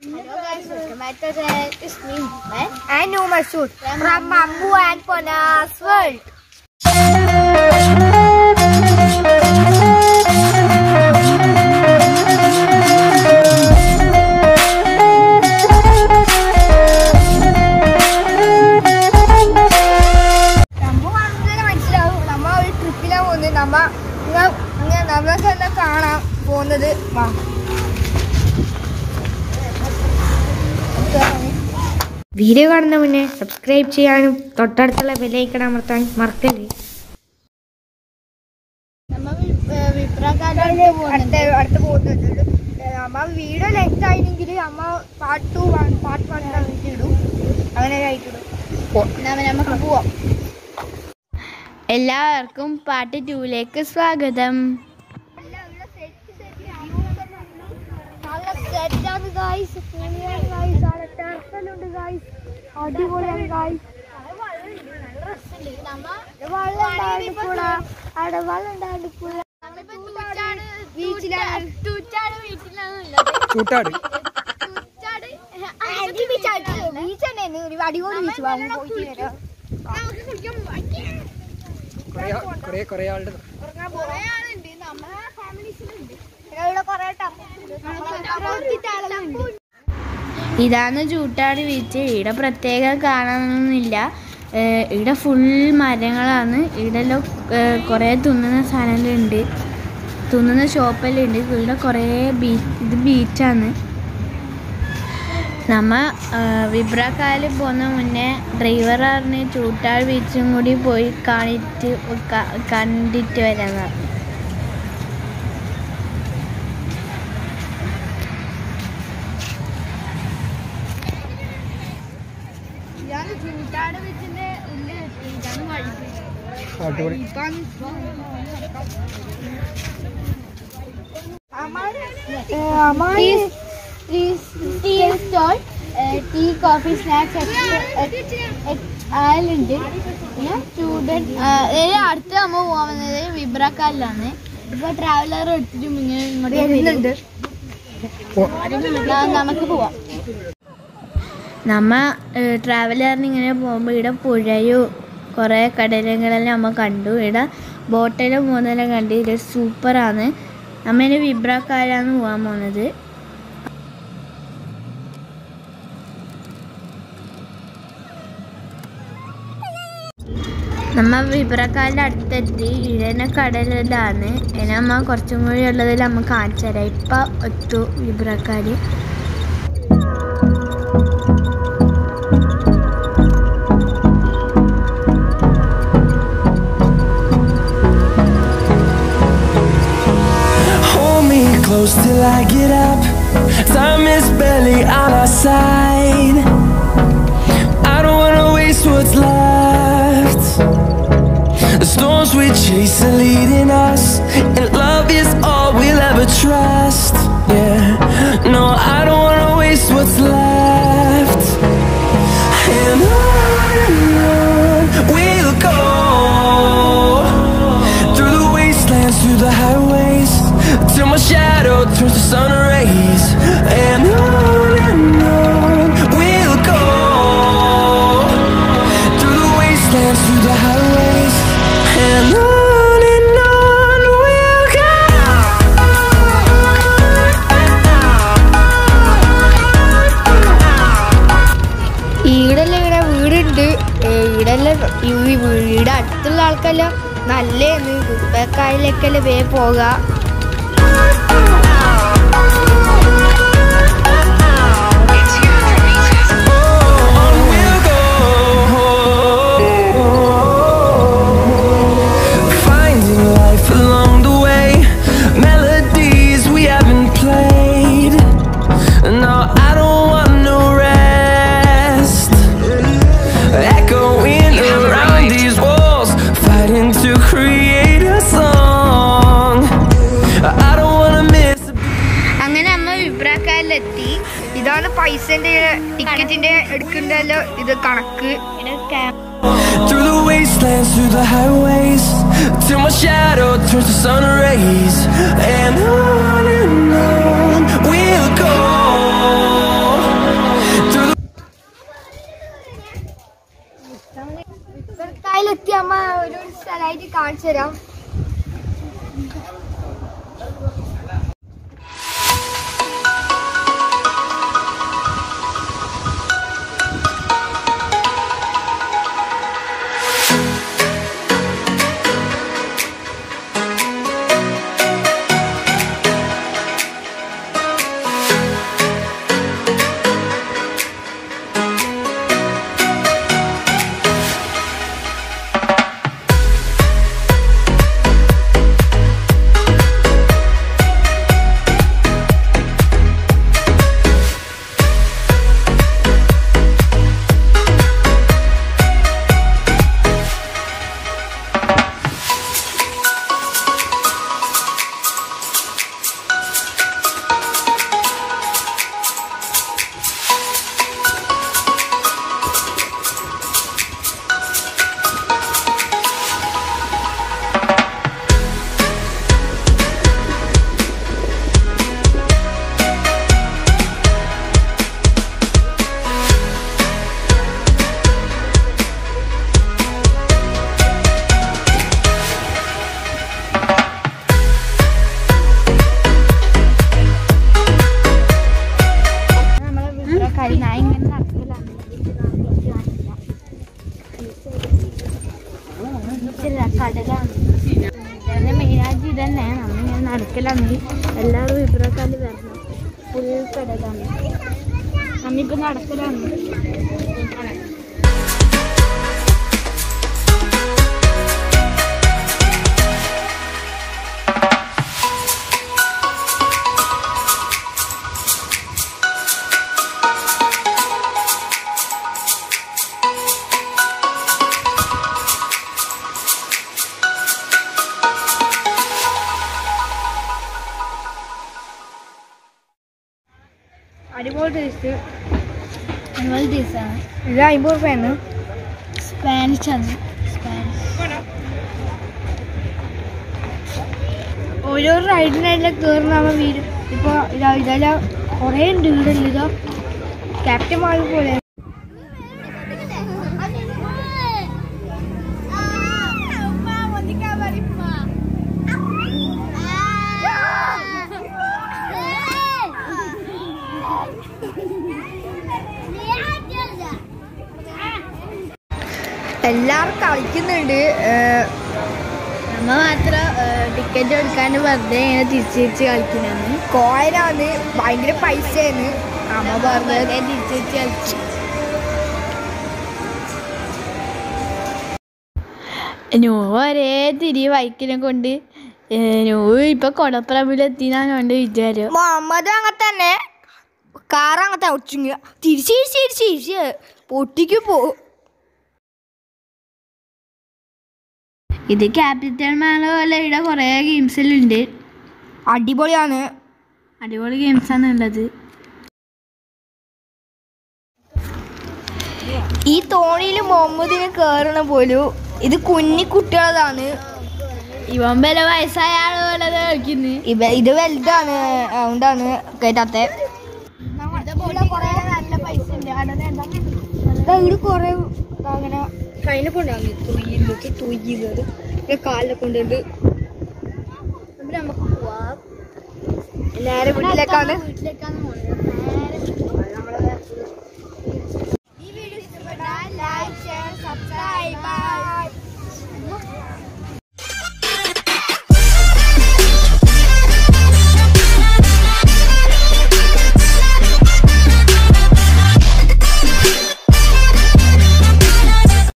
Hello guys, welcome back to the it's me and new Masood from Mambu and Pona's world. Video കാണുന്ന മുന്നേ subscribe ചെയ്യാനും തൊട്ടടുത്തുള്ള bell icon അമർത്താൻ മറക്കല്ലേ. അടുത്ത് പോകുന്നുണ്ട്. അമ്മ വീഡിയോ ലെങ്ത് ആയിരുന്നെങ്കിൽ അമ്മ പാർട്ട് 2 പാർട്ട് 1 ഇടും. അങ്ങനെ ആയിട്ടിടും. നമുക്ക് പോവാം. എല്ലാവർക്കും പാർട്ട് 2ലേക്ക് സ്വാഗതം. അടിപൊളിയാണ് ഗായ്സ്. ഇതാണ് ചൂട്ടാട് ബീച്ച്. ഇവിടെ പ്രത്യേകം കാണാനൊന്നുമില്ല. ഇവിടെ ഫുൾ മരങ്ങളാണ്. ഇവിടെ കുറേ തിന്നുന്ന സാധനങ്ങളുണ്ട്, തിന്നുന്ന ഷോപ്പെല്ലാം ഉണ്ട്. ഇവിടെ കുറേ ഇത് ബീച്ചാണ്. നമ്മ വിബ്രക്കായൽ പോകുന്ന മുന്നേ ഡ്രൈവർ പറഞ്ഞ് ചൂട്ടാട് ബീച്ചും കൂടി പോയി കണ്ടിട്ട് വരാൻ പറഞ്ഞു. ചൂട്ടാട് ബീച്ചിന്റെ ഉള്ളിൽ ടീ കോഫി സ്നാക്സ് ആയാലുണ്ട്. അടുത്ത് നമ്മൾ പോകാൻ വന്നത് വിബ്രക്കാലിലാണ്. ഇപ്പൊ ട്രാവലർ എടുത്തിട്ട് ഇങ്ങോട്ട് വരുന്നുണ്ട്. നമുക്ക് പോവാം. നമ്മ ട്രാവലറിന് ഇങ്ങനെ പോകുമ്പോൾ ഇവിടെ പുഴയോ കുറേ കടലങ്ങളെല്ലാം നമ്മൾ കണ്ടു. ഇവിടെ ബോട്ടെല്ലാം പോകുന്നതെല്ലാം കണ്ട്. ഇത് സൂപ്പറാണ്. നമ്മ ഇനി വിബ്രക്കാലാണ് പോകാൻ പോകുന്നത്. നമ്മ വിബ്രക്കാലിൻ്റെ അടുത്തെത്തി. ഇവിടെ കടലിലാണ്. നമ്മ കുറച്ചും കൂടി ഉള്ളതിൽ നമ്മൾ കാണിച്ചു തരാം. ഇപ്പം എത്തു വിബ്രക്കാല്. Close till I get up. Time is barely on our side. I don't wanna waste what's left. The storms we chase are leading us, and love is all we'll ever trust. Yeah, no, I don't wanna waste what's left. And on we'll go, through the wastelands, through the highways, till my shadow turns to sun rays. And on we'll go, through the wastelands, through the highways. And on we'll go. ഈടെല്ലാം ഇങ്ങനെ വീടുണ്ട്. വീട് അടുത്തുള്ള ആൾക്കെല്ലാം നല്ലേന്ന് വിബ്രക്കായലേക്കെല്ലാം വേ പോകാം. ഇതാണ് പൈസന്റെ ടിക്കറ്റിന്റെ എടുക്കുന്നല്ലോ ഇത് കണക്ക്. Through the wastelands, through the highways, till my shadow turns to sun rays. And on we'll go, കാണിച്ചു തരാം. മെയിനായിട്ട് ഇതന്നെ നമ്മളിങ്ങനെ നടക്കലാണെങ്കിൽ എല്ലാവരും ഇബ്രക്കാല് വരണം. ഫുൾ കടലാണ്. നമ്മിപ്പോൾ നടക്കലാണ്. അടിപൊളി ടേസ്റ്റ്. അടിപൊളി ടേസ്റ്റാണ്. ഇത് 50 രൂപയാണ്. സ്പാനിഷ് ആണ്. ഓരോ റൈഡിനെല്ലാം കയറുന്ന വീട്. ഇപ്പോൾ ഇതെല്ലാം കുറേ ഉണ്ട് വീടുണ്ട്. ഇതോ ക്യാപ്റ്റൻ മാൾ പോലെ. എല്ലാവരും കളിക്കുന്നുണ്ട്. നമ്മ മാത്രം ടിക്കറ്റ് എടുക്കാണ്ട് വെറുതെ ഇങ്ങനെ തിരിച്ച് കളിക്കുന്നതാണ്. കോയിനാണ്, ഭയങ്കര പൈസയാണ്. അമ്മ വെറുതെ തിരിച്ച് കളിച്ചു. ഒരേ തിരി ബൈക്കിനെ കൊണ്ട് ഇപ്പൊ കൊടപ്പറമ്പിലെത്തിന്നാണ് കൊണ്ട് വിചാരം. മുഹമ്മദ് അങ്ങനെ തന്നെ, കാർ അങ്ങനത്തെ ഒച്ചിങ്ങ തിരിച്ച് പൊട്ടിക്ക് പോകും. ഇത് ക്യാപിറ്റൽ മാള് പോലെ ഇവിടെ കുറേ ഗെയിംസിലുണ്ട്. അടിപൊളിയാണ്. അടിപൊളി ഗെയിംസാണ് ഉള്ളത്. ഈ തോണിയിൽ മുഹമ്മദിന് കയറണ പോലും ഇത് കുഞ്ഞിക്കുട്ടികളതാണ്. ഇവൻ വില വയസ്സായ ആള് പോലെ കളിക്കുന്നു. ഇത് വലുതാണ്, അതുകൊണ്ടാണ് കേട്ടാത്ത. ഇവിടെ കുറെ അങ്ങനെ കൈനെ കൊണ്ടാണ് തൊയ്യുന്നത്, കാലിനെ കൊണ്ടുണ്ട്. നമുക്ക് പോവാം. എല്ലാരും വീട്ടിലേക്കാണ്.